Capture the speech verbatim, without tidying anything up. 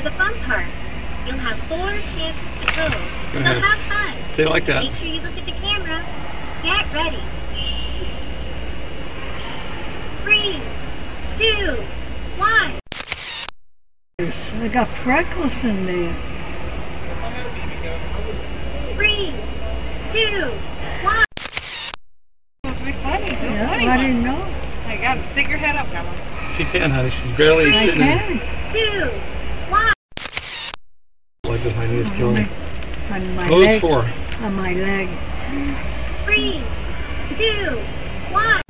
the fun part. You'll have four chances to go, so ahead. have fun. Say it like that. Make sure you look at the camera. Get ready. Three, two, one. I got freckles in there. Three, two, one. Supposed to be funny. It's Yeah, funny I one. didn't know. I got to stick your head up, Grandma. She can, honey. She's barely I sitting can. Two, one. like this. My knee's killing me. On my Pose leg. four. On my leg. Three, two, one.